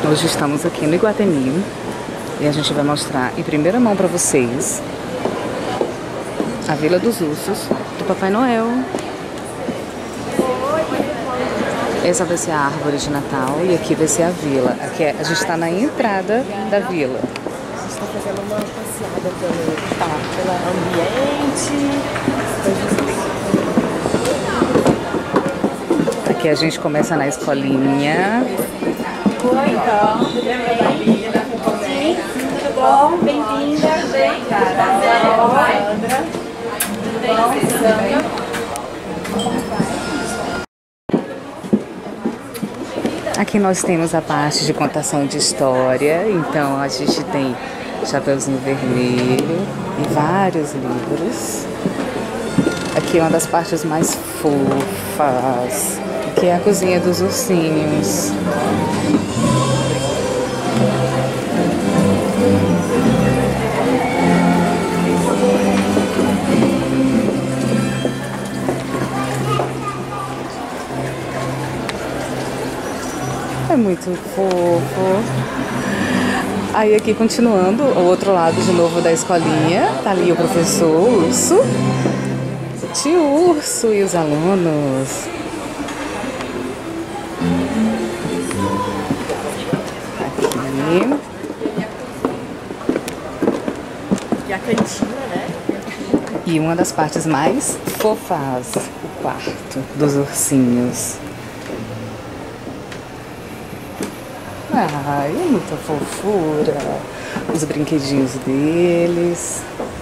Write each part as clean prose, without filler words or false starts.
Hoje estamos aqui no Iguatemi e a gente vai mostrar em primeira mão para vocês a Vila dos Ursos do Papai Noel. Essa vai ser a árvore de Natal e aqui vai ser a vila. Aqui a gente está na entrada da vila. A gente está fazendo uma passeada pelo ambiente. Aqui a gente começa na escolinha. Oi, então. Tudo bom? Bem-vinda. Sandra. Tudo bom? Aqui nós temos a parte de contação de história, então a gente tem Chapeuzinho Vermelho e vários livros. Aqui é uma das partes mais fofas, que é a cozinha dos ursinhos. É muito fofo. Aí aqui continuando, o outro lado de novo da escolinha, tá ali o professor Urso, o tio Urso e os alunos. Aqui. E a cantina, né? E uma das partes mais fofas, o quarto dos ursinhos. Ai, é muita fofura. Os brinquedinhos deles.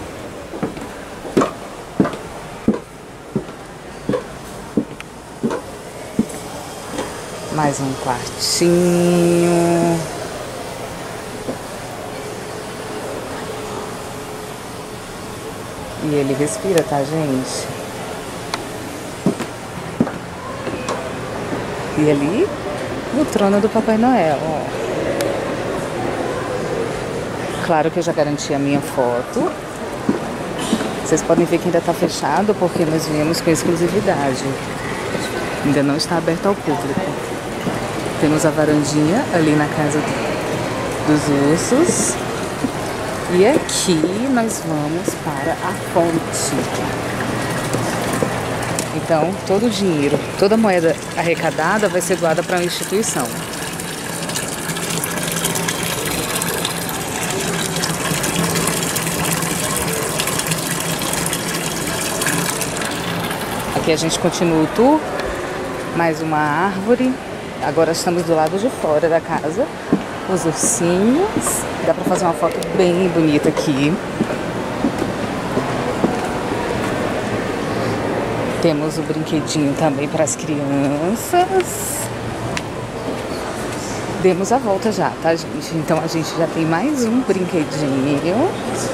Mais um quartinho. E ele respira, tá, gente? E ali, o trono do Papai Noel, ó. Claro que eu já garanti a minha foto. Vocês podem ver que ainda tá fechado porque nós viemos com exclusividade. Ainda não está aberto ao público. Temos a varandinha ali na casa dos ursos. E aqui nós vamos para a fonte. Então, todo o dinheiro, toda a moeda arrecadada vai ser doada para uma instituição. Aqui a gente continua o tour. Mais uma árvore. Agora estamos do lado de fora da casa. Os ursinhos. Dá para fazer uma foto bem bonita aqui. Temos o brinquedinho também para as crianças. Demos a volta já, tá, gente? Então a gente já tem mais um brinquedinho.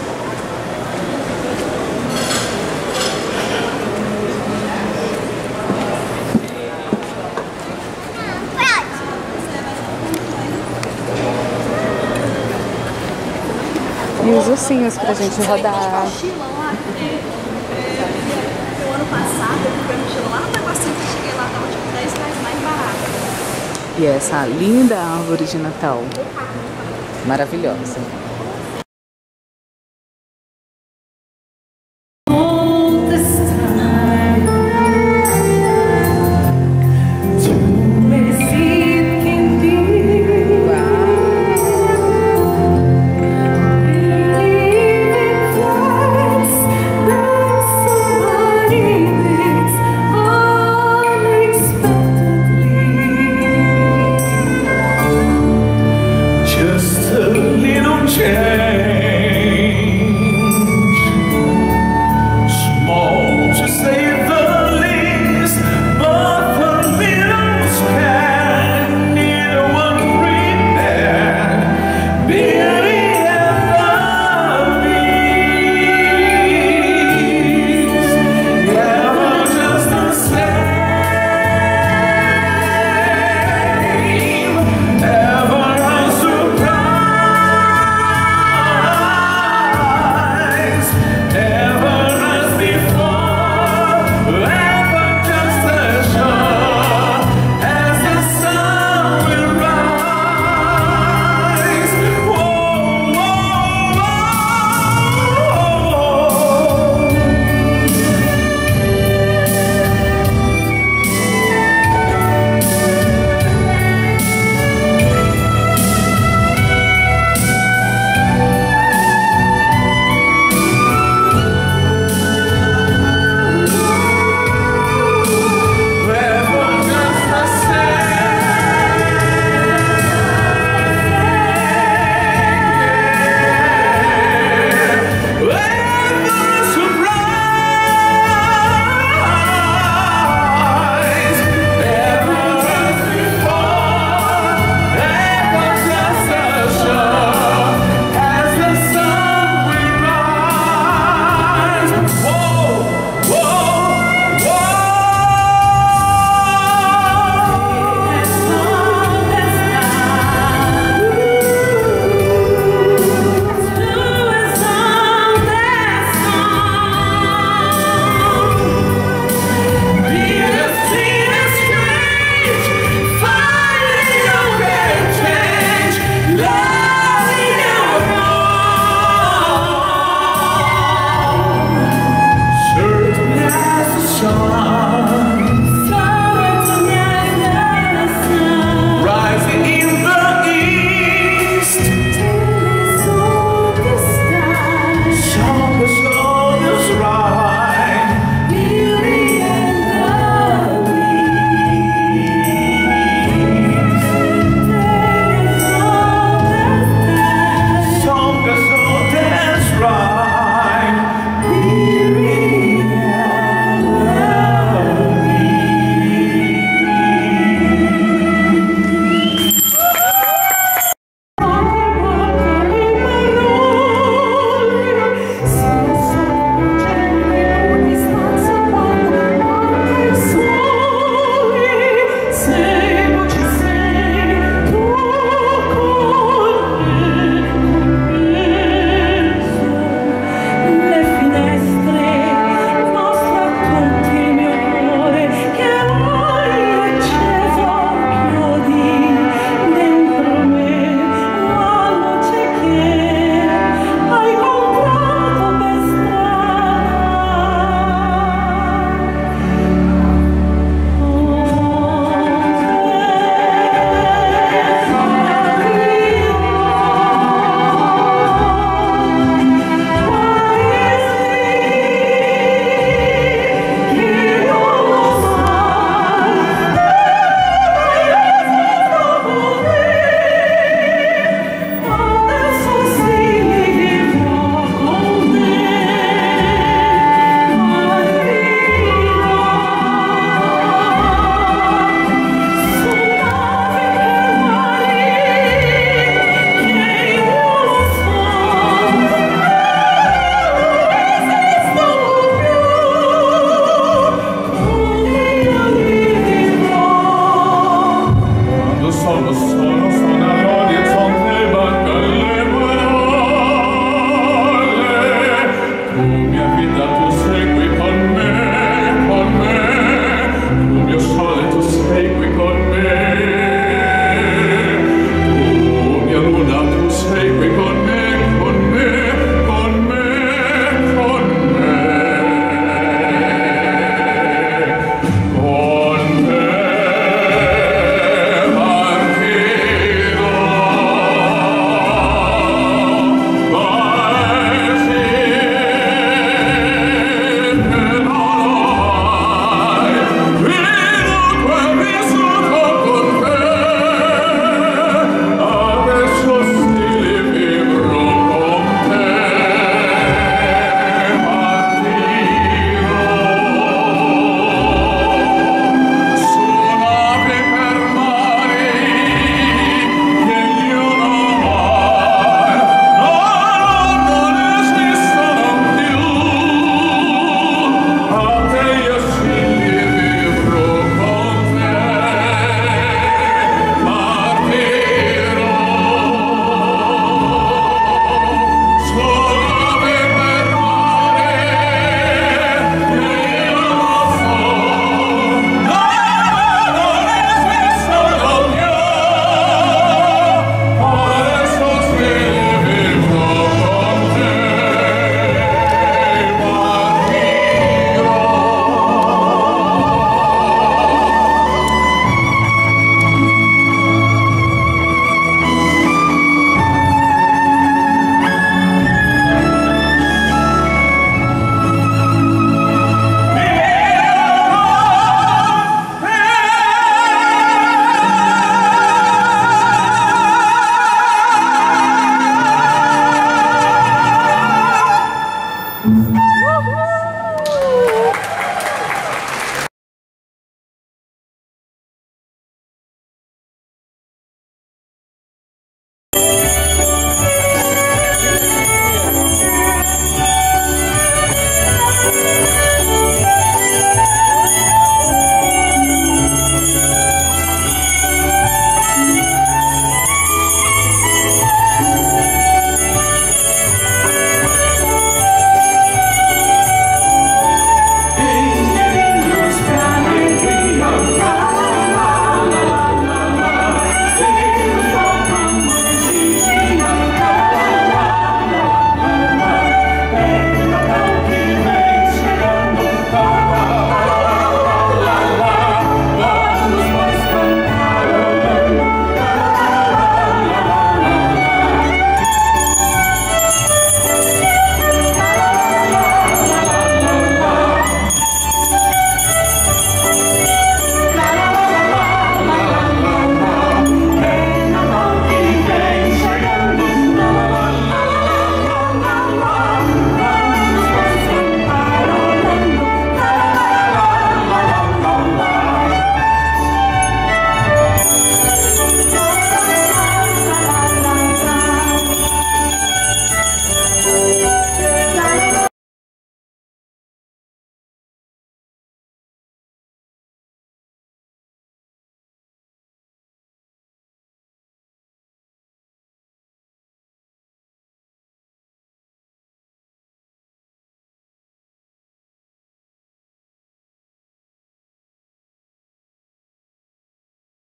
E os ursinhos pra gente rodar. O ano passado eu fui mochila lá no negocinho que eu cheguei lá, tava tipo 10 reais mais barato. E essa linda árvore de Natal. Maravilhosa.